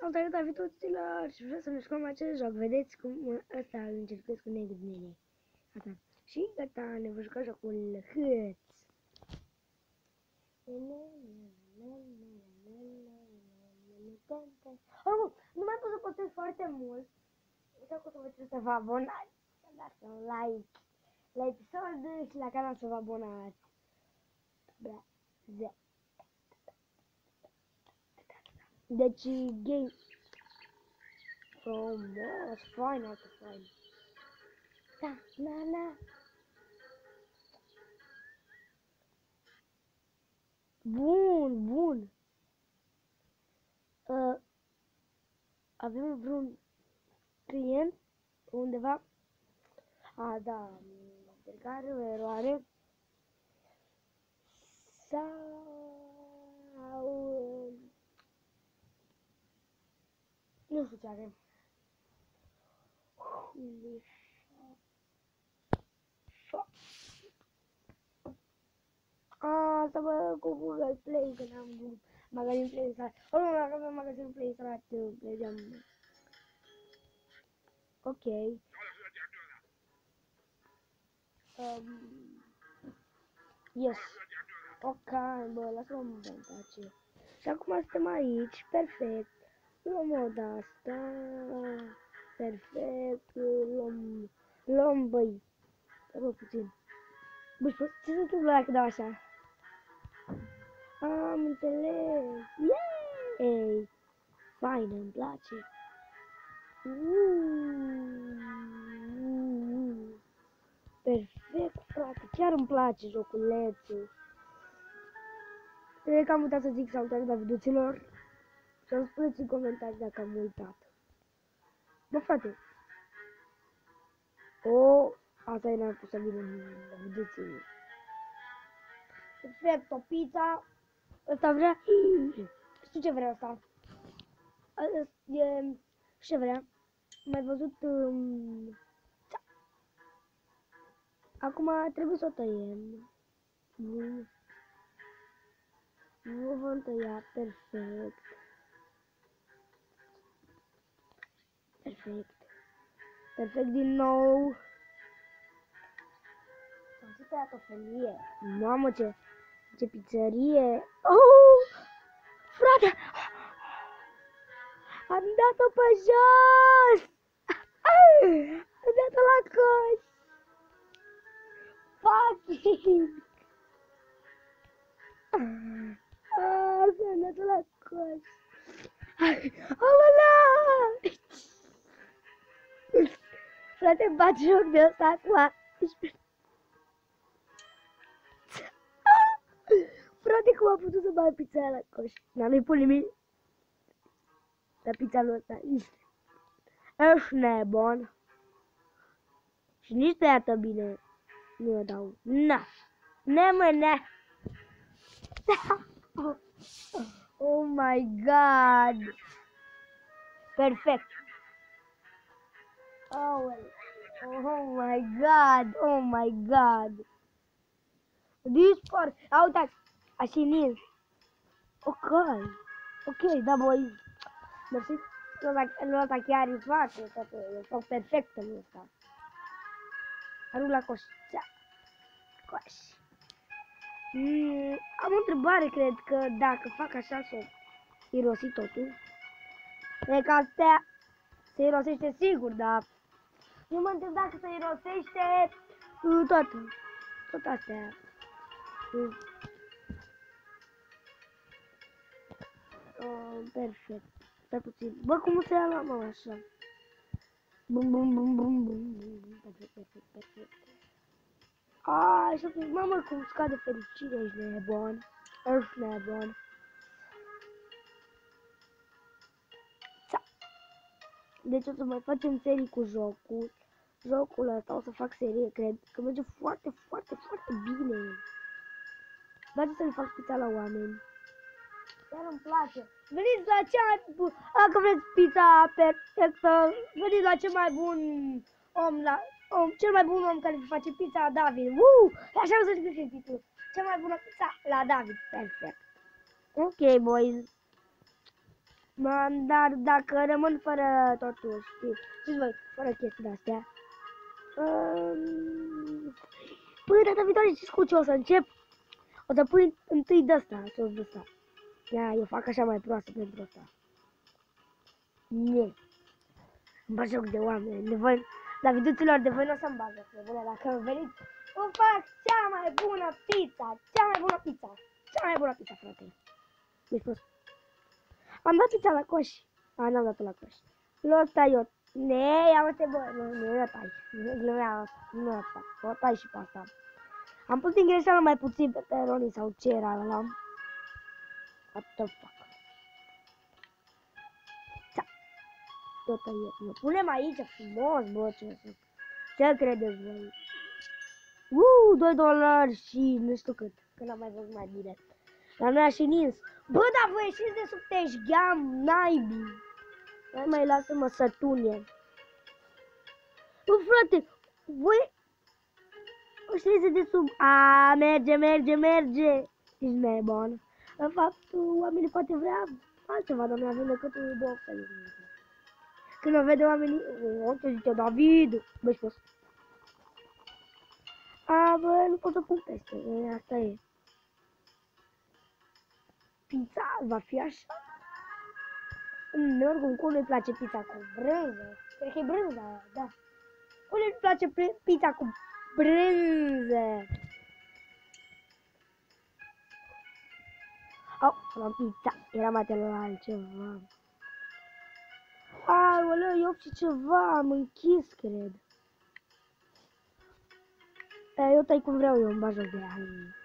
Salutare Daviduților și vreau să ne jucăm acest joc. Vedeți cum ăsta îl încercez cu negru. Asta. Și gata, ne vom juca jocul Hâț. Oricum, nu mai pot să postez foarte mult. Așa că o să vă cer să vă abonați, să dați un like la episod și la canal să vă abonați. Bra, ze. Deci, game frumos, fain, altă fain. Da, na. Bun. Avem vreun client undeva? Da, încercare, o eroare. Sau... nu știu ce avem. Asta bă, cu Google Play, că n-am magazin Play instalat. Oricum, dacă avem magazin Play instalat, plegeam. Ok. Yes. Ok, bă, lasă-mă în tace. Și acum suntem aici, perfect. Luăm oda asta. Perfect. Luăm, băi. Bă, puțin. Bă, ce se întâmplă dacă dau așa? Am înțeles. Yay! Fain, îmi place. Perfect, frate. Chiar îmi place joculețul. Cred că am uitat să zic salutare Daviduților. Și îmi spuneți în comentarii dacă am uitat. Bă, frate. Asta e n-am pus să vină în Daviduților. Perfect, o pizza. Ăsta vrea. Știu ce vrea asta. Ce vrea? Mai văzut. Acum trebuie să o tăiem. Nu vom tăia. Perfect. Perfect din nou. Am și tăiat o felie. Mamă, ce pizzerie. Frate! Am dat-o pe jos! Am dat-o la coș! Fucking! Am dat-o la coș! Aolea! Frate, îmi bate joc de ăsta acum! Frate, cum a putut să bag pizza aia la coș? N-am pus nimic la pizza lui ăsta. Ești nebun. Și nici tăiată bine. Nu o dau. Na. Nemâne. Oh my god. Perfect. Oh my god. Dispar. Uitați. Așa Ok, da, boys. Mersi. Lui ăsta chiar îi face, toate, e tot perfect în ăsta. Arunc la coș. Coș. Am o întrebare, cred că dacă fac așa s-o irosi totul. E că astea se irosește sigur, dar eu mă întreb dacă se irosește tot astea. Perfect. Stai puțin. Bă, cum se ia la mă așa? Bum. Perfect. Și mamă, cum scade fericirea, ești nebun. Ești nebun. Deci o să mai facem serii cu jocul ăsta, o să fac serie, cred, că merge foarte bine. Place să le fac pizza la oameni. Chiar îmi place. Veniți la cea mai bun, dacă vreți pizza perfectă, veniți la cel mai bun cel mai bun om care vă face pizza, David. Așa o să zic și titlul. Cea mai bună pizza la David. Perfect. Ok, boys. Dar dacă rămân fără totul, știți voi, fără chestii de-astea. Până data viitoare, știți cu ce o să încep? O să pui întâi de-asta, sos de-asta. Ia, eu fac așa mai proastă pentru asta. Nie. Îmi bag joc de oameni. De voi, la videoților de voi nu o să-mi bag joc de bune. Dacă veniți, o fac cea mai bună pizza. Cea mai bună pizza. Cea mai bună pizza, frate. Mi-ai spus. Am dat pizza la coș. N-am dat-o la coș. L-o tai eu. Ia uite, bă. Nu o tai. Nu o tai. O tai și pe asta. Am pus din greșeală mai puțin pepperoni sau ce era ăla. What the fuck. Tot aici. Ne punem aici frumos, bă, ce credeți voi? $2 și nu știu cât, că n-am mai văzut mai bine. Dar noi și nins. Bă, dar vă ieșiți de sub teșgheam, naibii. Mai lasă-mă să tunie. Bă, frate, voi ieșiți de sub... merge. Ești nebun. În fapt, oamenii poate vrea altceva, dar noi avem decât două feluri. Când o vede oamenii, ce zice David, bă, spus. Bă, nu pot să pun peste, asta e. Pizza va fi așa. Oricum, cum nu-i place pizza cu brânză? Cred că e brânză, da. Cum nu-i place pizza cu brânză? La pizza, era atent la altceva. Aoleu, e 8 și ceva, am închis, cred. Eu tai cum vreau eu, îmi bag joc de aia.